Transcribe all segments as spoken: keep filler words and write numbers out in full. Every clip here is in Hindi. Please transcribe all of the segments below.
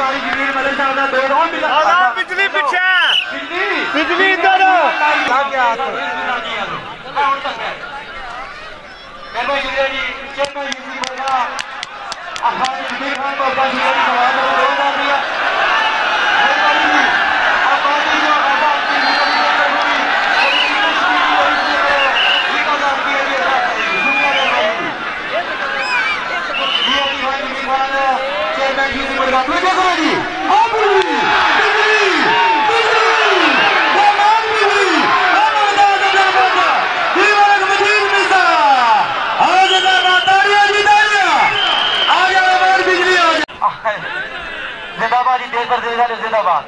बारी जमीन मदद साहब दा दो और मिला आजा बिजली पीछे बिजली बिजली इधर आ गया और तक है मेरे जी जी चेन्नई यूसी बोला अखानी जी खान को बस ये सवाल है दो डाल दिया अब बाकी जो आजाद की निकल गई ये का जान दिया गया दुनिया में ये अभी भाई जी खान चेन्नई यूसी बोला तू देखो जी अब बिजली जिंदाबाद जी देश पर देश जिंदाबाद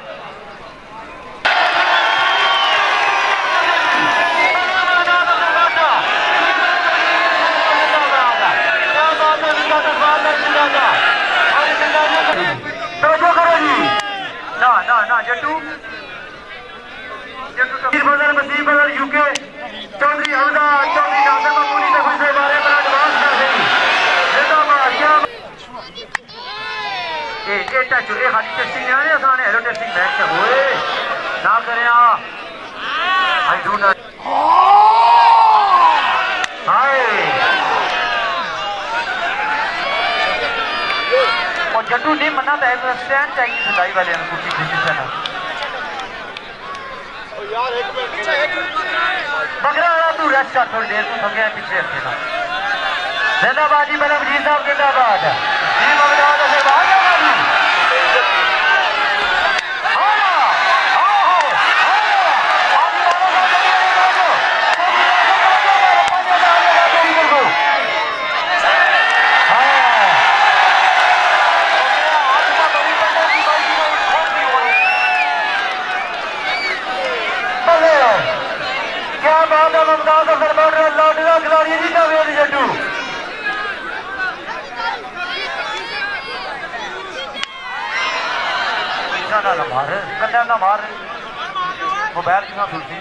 तो करो जी ना ना ना जट्टू जट्टू बदल मसीह बदल यूके चौधरी हमजा चौधरी नासिर मकबूली से खुश बारे पर एडवांस कर दी जिंदाबाद क्या ए ए टच ए खाली टेस्टिंग नहीं है साने हेलो टेस्टिंग बैक से होए ना करें आ आई डू नॉट हाय और जट्टू ने मना था स्टैंड चाहिए सदाई वाले ने कुछ कुछ से ना ओ यार एक मिनट पीछे एक मिनट बगरा वाला तू रेस्ट कर थोड़ी देर तू गया पीछे रखना जिंदाबाद जी मैडम जी साहब जिंदाबाद जी मगदाद से बाहर ना मार कन्या ना मार मोबाइल की ना सुनती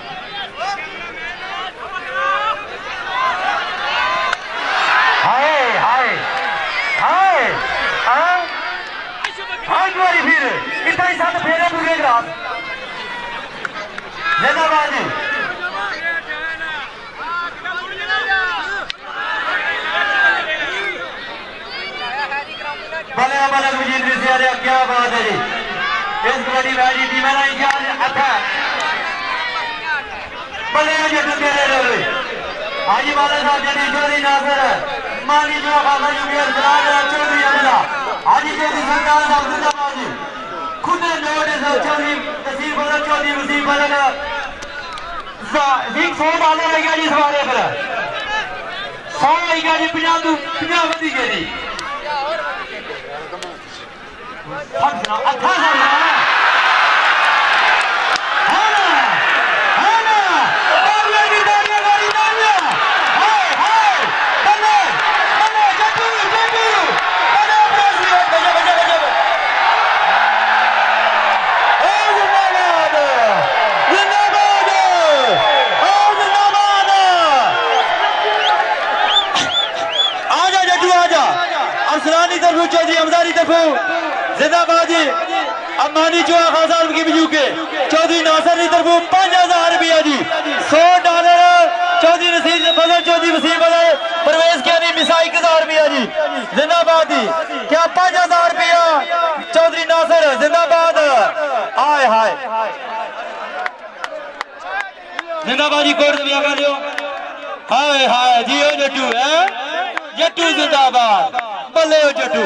हाय हाय हाय हाय हाय तुम्हारी फिर इतना ही साथ फेरे पूरे ग्रास जिंदाबाद जी भले भले मुझे से क्या बात है जी इस कबड्डी मैच की टीम है इंचार्ज अच्छा बल्ले जट्टू तेरे रोले हाजी बाला साहब जनी चौधरी नासिर मानी जो खासा यूपीएस सलाम चौधरी अमला हाजी चौधरी सरकार साहब जिंदाबाद जी खुद नोट साहब चौधरी तहसील बदल चौधरी वसीम बदल एक सौ डाले रह गया जी सवारे पर सौ रह गया जी पंजाह तू पंजाह वधी गए जी अच्छा चौधरी हमजारी तरफो जिंदाबाद जी अम्मानी जो खासा की बिजू के चौधरी नासिर की तरफो पांच हजार रुपया जी सौ डॉलर चौधरी नसीर बदल चौधरी वसीम बदल परवेज क्या नहीं मिसा एक हजार रुपया जी जिंदाबाद जी क्या पांच हजार रुपया चौधरी नासिर जिंदाबाद हाय हाय जिंदाबाद जी कोर्ट में कर लो हाय हाय जी ओ जट्टू है जट्टू जिंदाबाद बल्ले ओ जट्टू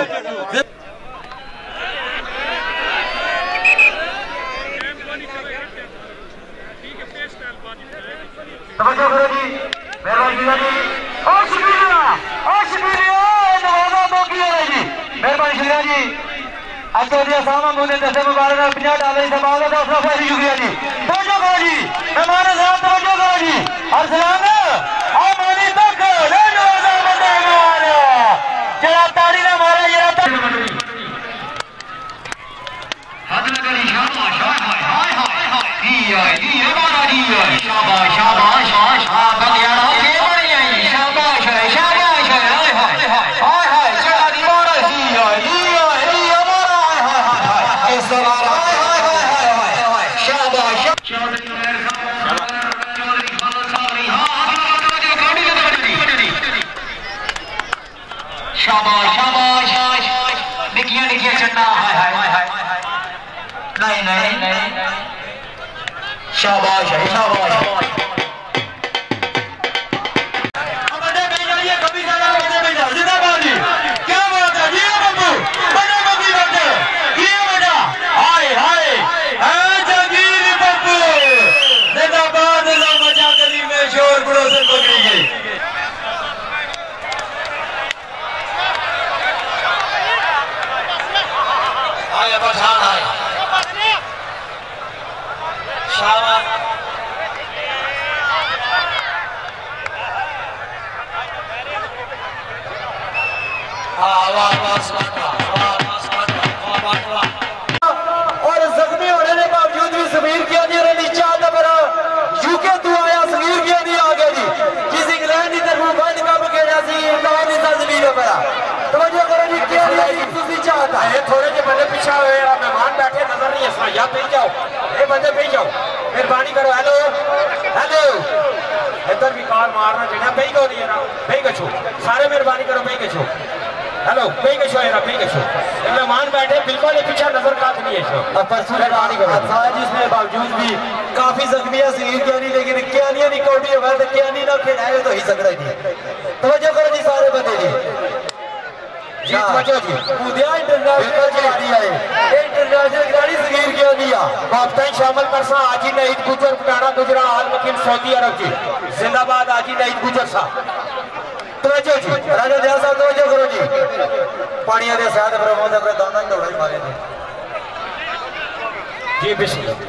तवज्जो करो जी मेहरबानी जी ओ शुक्रिया ओ शुक्रिया नवाजा मौकी है जी मेहरबानी शुक्रिया जी अच्छा जी सामा मुझे दस मुबारक पचास डॉलर से बाद दस लाख रुपए शुक्रिया जी तवज्जो करो जी मेहमान साहब तवज्जो करो जी और सलाम आ मानी तक ले नवाजा बंदे मार जरा ताड़ी ना मारा जरा हाथ लगा ली शाबाश हाय हाय हाय हाय दी आए दी है मारा दी आए शाबाश शाबाश शाबाश बंदियाना ये बड़ी आई शाबाश है शाबाश है हाय हाय हाय हाय चला दी मारा दी आए दी आए दी मारा हाय हाय शाबाश शाबाश निकिया निकिया चन्ना हाय हाय हाय नहीं नहीं नहीं शाबाश है शाबाश बड़े बेजारिए कभी ज्यादा बड़े बेजा जिंदाबाद जी क्या बात है जी बब्बू बड़े बब्बी बड़े ये बेटा हाय हाय ए जगीर बब्बू जिंदाबाद लो मचा गली में शोर पड़ोसन पकड़ी गई आया पठान आए शाबाश और जख्मी होने के बावजूद भी समीर किया चाहता बड़ा यूके तू आया समीर किया नहीं आ गया जी जिस इंग्लैंड की तरफ बंद कब कहना सी इंग्लैंड का जमीन बड़ा तवज्जो करो जी क्या नहीं चाहता है थोड़े जे बंदे पीछे हुए मेहमान बैठे नजर नहीं है या पे जाओ ये बंदे पे जाओ मेहरबानी करो हेलो हेलो इधर भी कार मारना चाहिए पे को नहीं है ना पे को छो सारे मेहरबानी करो पे को छो हेलो पे को छो है पे को छो मेहमान बैठे बिल्कुल पीछे नजर काट नहीं है छो परसों मेहरबानी करो साज इसमें बावजूद भी काफी जख्मी है सही क्या नहीं लेकिन क्या नहीं नहीं कोडी है वर्ल्ड क्या नहीं ना खिलाए तो ही सकता ही नहीं तवज्जो करो जी सारे बंदे जी जी तवज्जो जी उदया इंटरनेशनल खिलाड़ी है इंटरनेशनल खिलाड़ी सगीर क्या नहीं आ वापस शामिल करसा आजी नईद गुजर पटाना गुजरा हाल मकीम सऊदी अरब जी जिंदाबाद आजी नईद गुजर सा तवज्जो जी राजा दयाल साहब तवज्जो करो जी पानी दे साथ प्रमोद अपने दोनों ही दौड़ा ही मारे थे जी बिस्मिल्लाह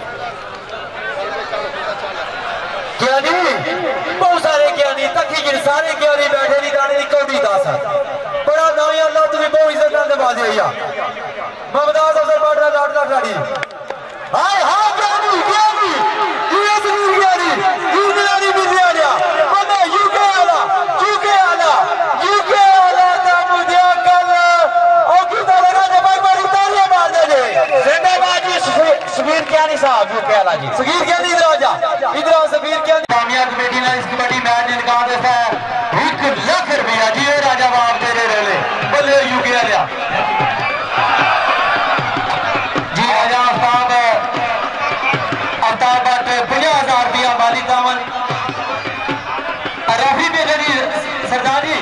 क्या नहीं बहुत सारे क्या नहीं तकी गिर सारे क्या नहीं बैठे नहीं दाने नहीं कौड़ी दास बड़ा नाम अल्लाह तुम्हें बहुत इज्जत नाल नवाजे या ममदास अफसर बाटरा लाडला खिलाड़ी हाय हां क्या नहीं क्या नहीं यूएस नहीं क्या नहीं यूके नहीं मिल गया बंदा यूके वाला यूके वाला यूके वाला का मुझे कल और की तरह जब बड़ी तालियां मार दे जिंदाबाद जी सगीर क्या नहीं साहब यूके वाला जी सगीर क्या नहीं इधर आ जा इधर आओ सगीर क्या कामयाब कमेटी ने इस कबड्डी मैच जितका देता है एक लाख रुपया जी राजा बाब तेरे रेले बोले यूके वाला जी राजा आफ्ताब आफ्ताब बात पचास हजार रुपया माली दामन राफी मेरे जी सरदार जी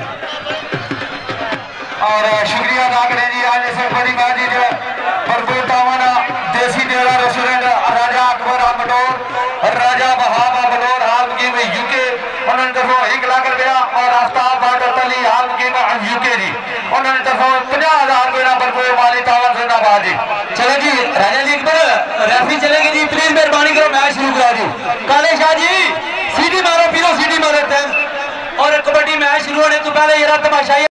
और शुक्रिया अदा करें जी आज इस बड़ी मैच जी भरपूर दामन देसी डेरा रेस्टोरेंट राजा अकबर अमडोर राजा बहाबा बलोर हाल की में यूके उन्होंने तरफों एक लाख रुपया और आफ्ताब बाटर तली हाल की में यूके जी उन्होंने तरफों पचास हजार रुपया भरपूर माली तावन जिंदाबाद जी चलो जी राजा जी पर रेफरी चलेगी जी प्लीज मेहरबानी करो मैच शुरू करा जी काले शाह जी सीटी मारो पीरो सीटी मारो और कबड्डी मैच शुरू होने तो पहले ये तमाशा